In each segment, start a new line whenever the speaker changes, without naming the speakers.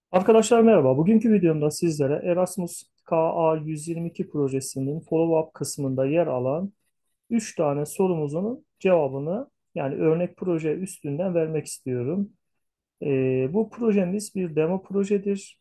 Arkadaşlar merhaba. Bugünkü videomda sizlere Erasmus KA 122 projesinin follow-up kısmında yer alan 3 tane sorumuzun cevabını yani örnek proje üstünden vermek istiyorum. Bu projemiz bir demo projedir.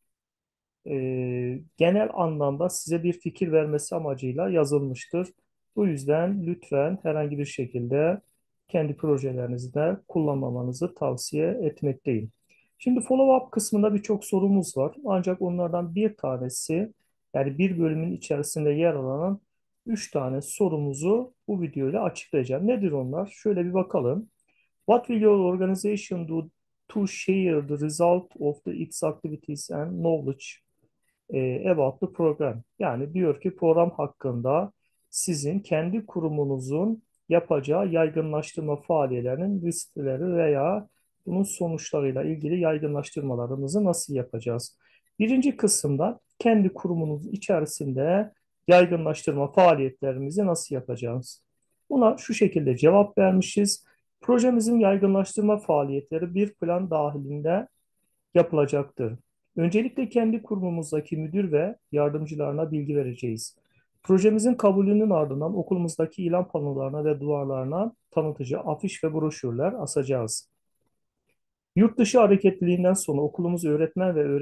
Genel anlamda size bir fikir vermesi amacıyla yazılmıştır. Bu yüzden lütfen herhangi bir şekilde kendi projelerinizde kullanmamanızı tavsiye etmekteyim. Şimdi follow-up kısmında birçok sorumuz var. Ancak onlardan bir tanesi yani bir bölümün içerisinde yer alan 3 tane sorumuzu bu videoyla açıklayacağım. Nedir onlar? Şöyle bir bakalım. What will your organization do to share the result of the X activities and knowledge about the program? Yani diyor ki program hakkında sizin kendi kurumunuzun yapacağı yaygınlaştırma faaliyetlerinin listeleri veya bunun sonuçlarıyla ilgili yaygınlaştırmalarımızı nasıl yapacağız? Birinci kısımda kendi kurumunuz içerisinde yaygınlaştırma faaliyetlerimizi nasıl yapacağız? Buna şu şekilde cevap vermişiz. Projemizin yaygınlaştırma faaliyetleri bir plan dahilinde yapılacaktır. Öncelikle kendi kurumumuzdaki müdür ve yardımcılarına bilgi vereceğiz. Projemizin kabulünün ardından okulumuzdaki ilan panolarına ve duvarlarına tanıtıcı afiş ve broşürler asacağız. Yurt dışı hareketliliğinden sonra okulumuz öğretmen ve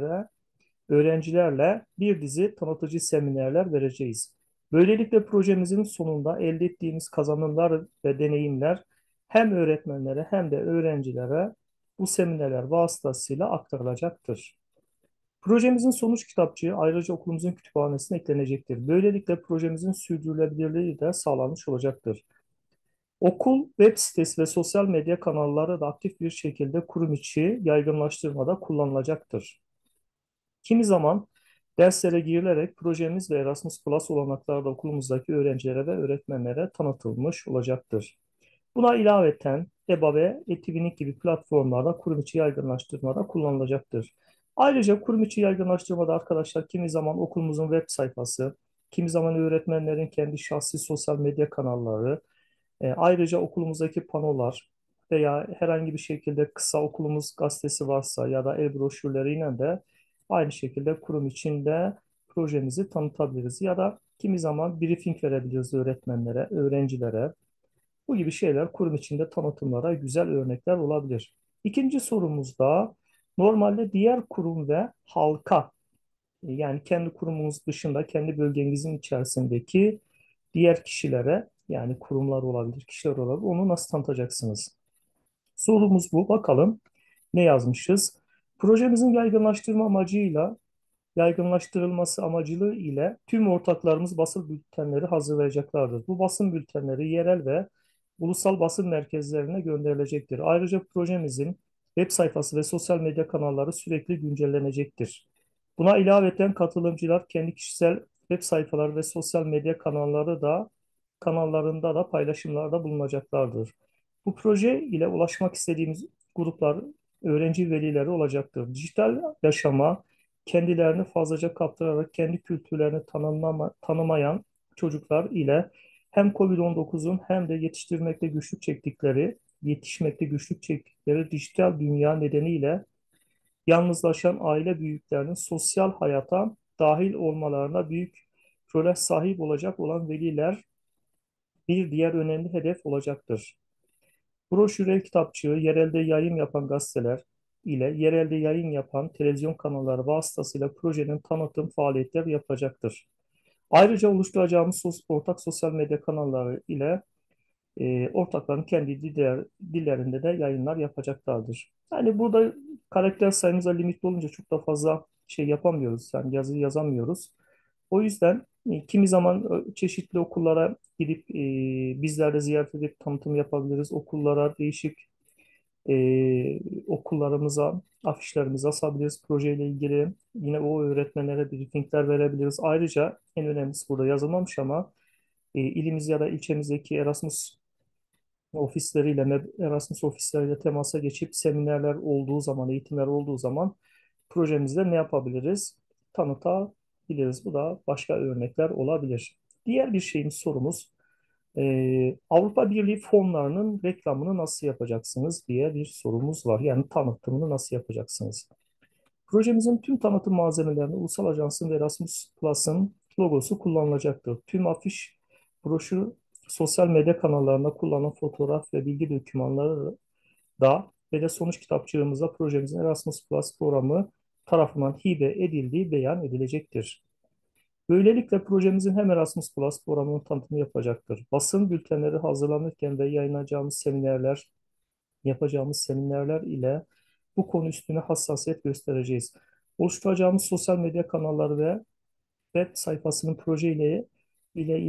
öğrencilerle bir dizi tanıtıcı seminerler vereceğiz. Böylelikle projemizin sonunda elde ettiğimiz kazanımlar ve deneyimler hem öğretmenlere hem de öğrencilere bu seminerler vasıtasıyla aktarılacaktır. Projemizin sonuç kitapçığı ayrıca okulumuzun kütüphanesine eklenecektir. Böylelikle projemizin sürdürülebilirliği de sağlanmış olacaktır. Okul web sitesi ve sosyal medya kanalları da aktif bir şekilde kurum içi yaygınlaştırmada kullanılacaktır. Kimi zaman derslere girilerek projemiz ve Erasmus Plus olanakları da okulumuzdaki öğrencilere ve öğretmenlere tanıtılmış olacaktır. Buna ilaveten EBA ve Etivinik gibi platformlarda kurum içi yaygınlaştırmada kullanılacaktır. Ayrıca kurum içi yaygınlaştırmada arkadaşlar kimi zaman okulumuzun web sayfası, kimi zaman öğretmenlerin kendi şahsi sosyal medya kanalları, ayrıca okulumuzdaki panolar veya herhangi bir şekilde kısa okulumuz gazetesi varsa ya da el broşürleriyle de aynı şekilde kurum içinde projemizi tanıtabiliriz. Ya da kimi zaman briefing verebiliriz öğretmenlere, öğrencilere. Bu gibi şeyler kurum içinde tanıtımlara güzel örnekler olabilir. İkinci sorumuzda normalde diğer kurum ve halka yani kendi kurumunuz dışında kendi bölgenizin içerisindeki diğer kişilere yani kurumlar olabilir, kişiler olabilir. Onu nasıl tanıtacaksınız? Sorumuz bu. Bakalım ne yazmışız? Projemizin yaygınlaştırılması amacılığı ile tüm ortaklarımız basın bültenleri hazırlayacaklardır. Bu basın bültenleri yerel ve ulusal basın merkezlerine gönderilecektir. Ayrıca projemizin web sayfası ve sosyal medya kanalları sürekli güncellenecektir. Buna ilaveten katılımcılar kendi kişisel web sayfaları ve sosyal medya kanallarında da paylaşımlarda bulunacaklardır. Bu proje ile ulaşmak istediğimiz gruplar öğrenci velileri olacaktır. Dijital yaşama kendilerini fazlaca kaptırarak kendi kültürlerini tanımayan çocuklar ile hem COVID-19'un hem de yetişmekte güçlük çektikleri dijital dünya nedeniyle yalnızlaşan aile büyüklerinin sosyal hayata dahil olmalarına büyük role sahip olacak olan veliler bir diğer önemli hedef olacaktır. Broşüre kitapçığı, yerelde yayın yapan gazeteler ile yerelde yayın yapan televizyon kanalları vasıtasıyla projenin tanıtım faaliyetleri yapacaktır. Ayrıca oluşturacağımız ortak sosyal medya kanalları ile ortakların kendi dillerinde de yayınlar yapacaklardır. Yani burada karakter sayımıza limitli olunca çok da fazla şey yapamıyoruz. Yani yazı yazamıyoruz. O yüzden kimi zaman çeşitli okullara gidip bizler de ziyaret edip tanıtım yapabiliriz. Okullara değişik okullarımıza afişlerimizi asabiliriz projeyle ilgili. Yine o öğretmenlere briefingler verebiliriz. Ayrıca en önemlisi burada yazılmamış ama ilimiz ya da ilçemizdeki Erasmus ofisleriyle temasa geçip seminerler olduğu zaman, eğitimler olduğu zaman projemizde ne yapabiliriz? Tanıtabiliriz. Bu da başka örnekler olabilir. Diğer bir sorumuz, Avrupa Birliği fonlarının reklamını nasıl yapacaksınız diye bir sorumuz var. Yani tanıtımını nasıl yapacaksınız? Projemizin tüm tanıtım malzemelerinde Ulusal Ajans'ın ve Erasmus Plus'ın logosu kullanılacaktır. Tüm afiş, broşür, sosyal medya kanallarında kullanılan fotoğraf ve bilgi dokümanları da ve de sonuç kitapçığımızda projemizin Erasmus Plus programı tarafından hibe edildiği beyan edilecektir. Böylelikle projemizin hem Erasmus Plus programının tanıtımı yapacaktır. Basın bültenleri hazırlanırken ve yapacağımız seminerler ile bu konu üstüne hassasiyet göstereceğiz. Oluşturacağımız sosyal medya kanalları ve web sayfasının proje ile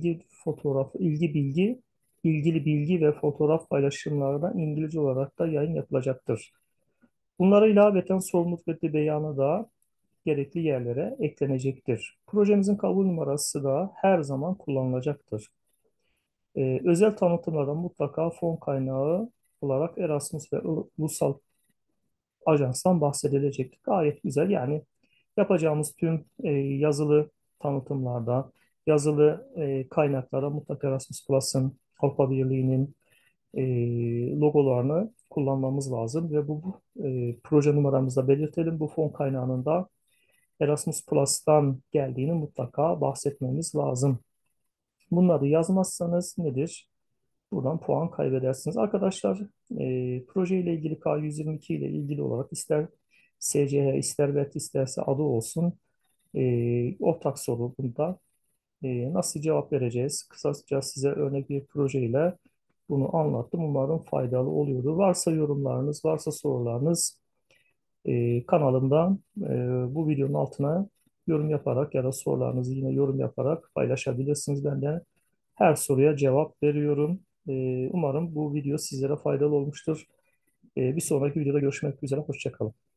ilgili bilgi ve fotoğraf paylaşımlarına İngilizce olarak da yayın yapılacaktır. Bunlara ilaveten sorumluluk ve beyanı da gerekli yerlere eklenecektir. Projemizin kabul numarası da her zaman kullanılacaktır. Özel tanıtımlarda mutlaka fon kaynağı olarak Erasmus ve Ulusal Ajans'tan bahsedilecek. Gayet güzel. Yani yapacağımız tüm yazılı tanıtımlarda, yazılı kaynaklara mutlaka Erasmus Plus'ın, Avrupa Birliği'nin logolarını kullanmamız lazım ve bu proje numaramızda belirtelim. Bu fon kaynağının da Erasmus Plus'tan geldiğini mutlaka bahsetmemiz lazım. Bunları yazmazsanız nedir? Buradan puan kaybedersiniz. Arkadaşlar, proje ile ilgili K122 ile ilgili olarak ister SCH, ister VET, isterse adı olsun ortak soru bunda. Nasıl cevap vereceğiz? Kısaca size örnek bir projeyle bunu anlattım. Umarım faydalı oluyordu. Varsa yorumlarınız, varsa sorularınız kanalımdan bu videonun altına yorum yaparak ya da sorularınızı yine yorum yaparak paylaşabilirsiniz. Ben de her soruya cevap veriyorum. Umarım bu video sizlere faydalı olmuştur. Bir sonraki videoda görüşmek üzere. Hoşça kalın.